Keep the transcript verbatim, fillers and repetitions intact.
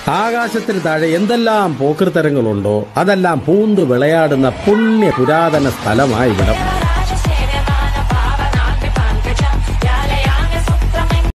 ആകാശത്തിന് താഴെ എന്തെല്ലാം പോക്കൃത്തരങ്ങളുണ്ടോ അതെല്ലാം പൂന്തു വിളയാടുന്ന പുണ്യ പുരാതന സ്ഥലമായി ഇവിടം.